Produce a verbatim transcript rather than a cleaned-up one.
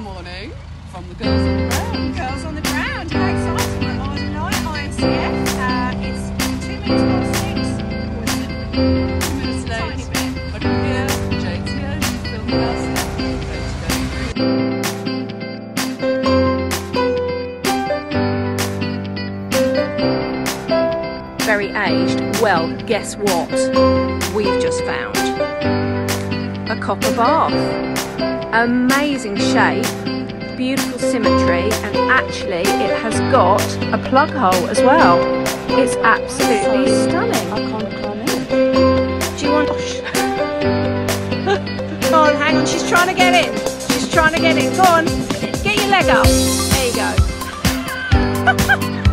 morning from the Girls on the Ground. Girls on the Ground, how exciting. We're at Ardingly, I A C F. Uh, it's two minutes past six. Or is it? Two minutes late. Tiny bit. But I'm here, Jane's here, she's filming us. Very aged. Well, guess what? We've just found a copper bath. Amazing shape, beautiful symmetry, and actually it has got a plug hole as well. It's absolutely stunning. I can't climb in. Do you want... Go on, hang on, she's trying to get in. She's trying to get in. Go on, get your leg up. There you go.